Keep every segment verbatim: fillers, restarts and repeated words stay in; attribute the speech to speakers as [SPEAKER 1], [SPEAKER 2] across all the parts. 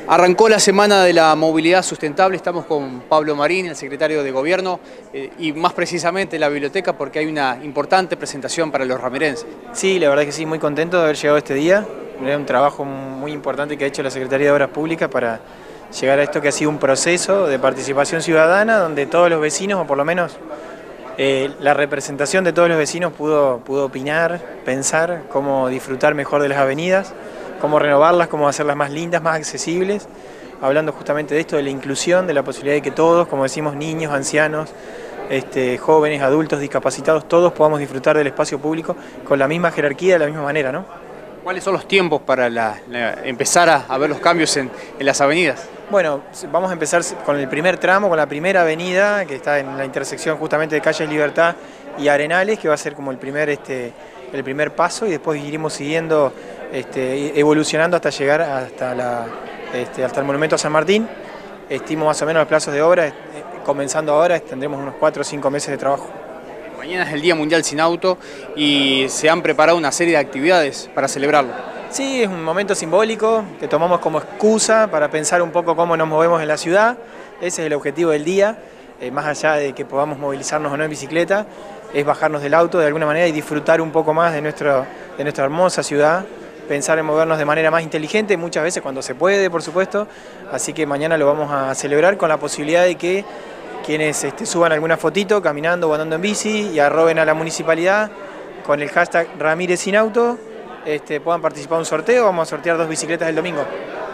[SPEAKER 1] Arrancó la Semana de la Movilidad Sustentable, estamos con Pablo Marín, el secretario de Gobierno, eh, y más precisamente en la biblioteca porque hay una importante presentación para los ramirenses.
[SPEAKER 2] Sí, la verdad que sí, muy contento de haber llegado este día. Es un trabajo muy importante que ha hecho la Secretaría de Obras Públicas para llegar a esto que ha sido un proceso de participación ciudadana donde todos los vecinos, o por lo menos eh, la representación de todos los vecinos pudo, pudo opinar, pensar cómo disfrutar mejor de las avenidas, cómo renovarlas, cómo hacerlas más lindas, más accesibles, hablando justamente de esto, de la inclusión, de la posibilidad de que todos, como decimos, niños, ancianos, este, jóvenes, adultos, discapacitados, todos podamos disfrutar del espacio público con la misma jerarquía, de la misma manera, ¿no?
[SPEAKER 1] ¿Cuáles son los tiempos para la, la, empezar a, a ver los cambios en, en las avenidas?
[SPEAKER 2] Bueno, vamos a empezar con el primer tramo, con la primera avenida, que está en la intersección justamente de Calles Libertad y Arenales, que va a ser como el primer, este, el primer paso, y después iremos siguiendo, este, evolucionando hasta llegar hasta, la, este, hasta el Monumento a San Martín. Estimo más o menos los plazos de obra, comenzando ahora, tendremos unos cuatro o cinco meses de trabajo.
[SPEAKER 1] Mañana es el Día Mundial Sin Auto y se han preparado una serie de actividades para celebrarlo.
[SPEAKER 2] Sí, es un momento simbólico que tomamos como excusa para pensar un poco cómo nos movemos en la ciudad. Ese es el objetivo del día, eh, más allá de que podamos movilizarnos o no en bicicleta, es bajarnos del auto de alguna manera y disfrutar un poco más de, nuestro, de nuestra hermosa ciudad, pensar en movernos de manera más inteligente, muchas veces cuando se puede, por supuesto. Así que mañana lo vamos a celebrar con la posibilidad de que quienes este, suban alguna fotito caminando o andando en bici y arroben a la municipalidad con el hashtag Ramírez Sin Auto, este, puedan participar en un sorteo. Vamos a sortear dos bicicletas el domingo.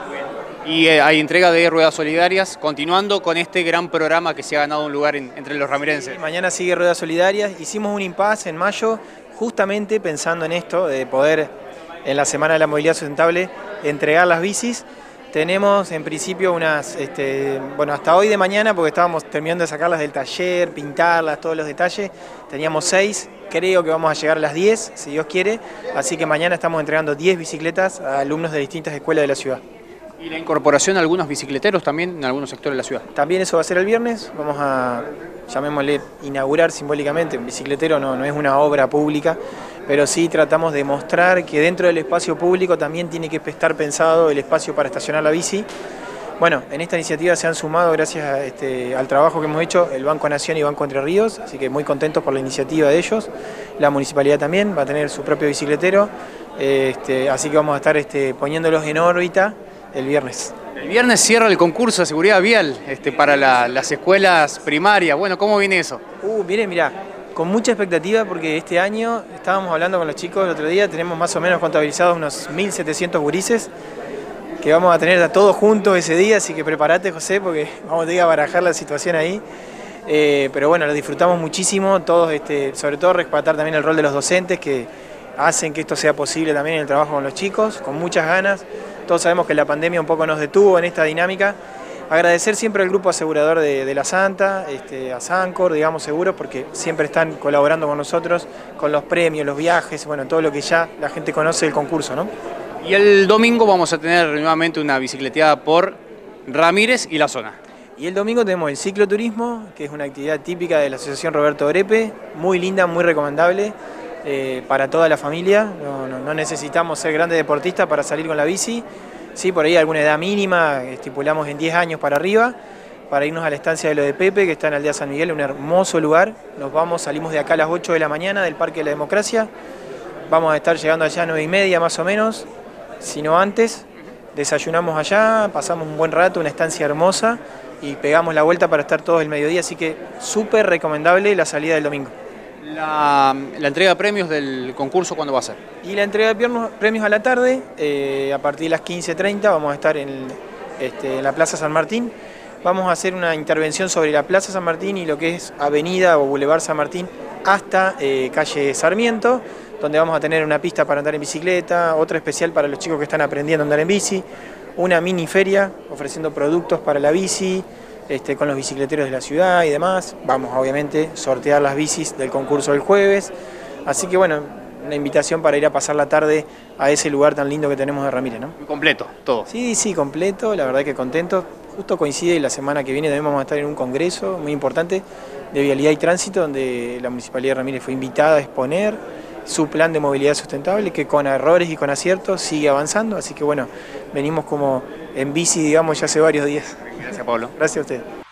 [SPEAKER 1] Y eh, hay entrega de ruedas solidarias, continuando con este gran programa que se ha ganado un lugar en, entre los ramirenses.
[SPEAKER 2] Sí, mañana sigue Ruedas Solidarias. Hicimos un impasse en mayo justamente pensando en esto, de poder en la Semana de la Movilidad Sustentable entregar las bicis. Tenemos en principio unas, este, bueno, hasta hoy de mañana, porque estábamos terminando de sacarlas del taller, pintarlas, todos los detalles, teníamos seis, creo que vamos a llegar a las diez, si Dios quiere, así que mañana estamos entregando diez bicicletas a alumnos de distintas escuelas de la ciudad.
[SPEAKER 1] ¿Y la incorporación de algunos bicicleteros también en algunos sectores de la ciudad?
[SPEAKER 2] También eso va a ser el viernes, vamos a, llamémosle, inaugurar simbólicamente. Un bicicletero no, no es una obra pública, pero sí tratamos de mostrar que dentro del espacio público también tiene que estar pensado el espacio para estacionar la bici. Bueno, en esta iniciativa se han sumado, gracias a este, al trabajo que hemos hecho, el Banco Nación y Banco Entre Ríos, así que muy contentos por la iniciativa de ellos. La municipalidad también va a tener su propio bicicletero, este, así que vamos a estar este, poniéndolos en órbita el viernes.
[SPEAKER 1] El viernes cierra el concurso de seguridad vial este, para la, las escuelas primarias. Bueno, ¿cómo viene eso?
[SPEAKER 2] Uh, miren, mirá, con mucha expectativa porque este año, estábamos hablando con los chicos el otro día, tenemos más o menos contabilizados unos mil setecientos gurises que vamos a tener a todos juntos ese día, así que prepárate, José, porque vamos a tener que barajar la situación ahí. Eh, pero bueno, lo disfrutamos muchísimo, todos, este, sobre todo rescatar también el rol de los docentes que hacen que esto sea posible también en el trabajo con los chicos, con muchas ganas. Todos sabemos que la pandemia un poco nos detuvo en esta dinámica. Agradecer siempre al grupo asegurador de, de La Santa, este, a Sancor, digamos, seguros, porque siempre están colaborando con nosotros, con los premios, los viajes, bueno, todo lo que ya la gente conoce del concurso, ¿no?
[SPEAKER 1] Y el domingo vamos a tener nuevamente una bicicleteada por Ramírez y la zona.
[SPEAKER 2] Y el domingo tenemos el cicloturismo, que es una actividad típica de la Asociación Roberto Orepe, muy linda, muy recomendable. Eh, para toda la familia, no, no, no necesitamos ser grandes deportistas para salir con la bici, sí, por ahí alguna edad mínima, estipulamos en diez años para arriba, para irnos a la estancia de lo de Pepe, que está en Aldea San Miguel, un hermoso lugar. Nos vamos, salimos de acá a las ocho de la mañana del Parque de la Democracia, vamos a estar llegando allá a nueve y media más o menos, si no antes, desayunamos allá, pasamos un buen rato, una estancia hermosa y pegamos la vuelta para estar todos el mediodía, así que súper recomendable la salida del domingo.
[SPEAKER 1] La, la entrega de premios del concurso, ¿cuándo va a ser?
[SPEAKER 2] Y la entrega de premios a la tarde, eh, a partir de las quince treinta vamos a estar en, este, en la Plaza San Martín. Vamos a hacer una intervención sobre la Plaza San Martín y lo que es Avenida o Boulevard San Martín hasta eh, calle Sarmiento, donde vamos a tener una pista para andar en bicicleta, otra especial para los chicos que están aprendiendo a andar en bici, una mini feria ofreciendo productos para la bici, Este, con los bicicleteros de la ciudad y demás. Vamos a obviamente sortear las bicis del concurso del jueves, así que bueno, una invitación para ir a pasar la tarde a ese lugar tan lindo que tenemos de Ramírez, ¿no?
[SPEAKER 1] Completo, todo.
[SPEAKER 2] Sí, sí, completo, la verdad que contento. Justo coincide la semana que viene también vamos a estar en un congreso muy importante de vialidad y tránsito, donde la Municipalidad de Ramírez fue invitada a exponer su plan de movilidad sustentable, que con errores y con aciertos sigue avanzando, así que bueno, venimos como en bici, digamos, ya hace varios días.
[SPEAKER 1] Gracias, Pablo.
[SPEAKER 2] Gracias a usted.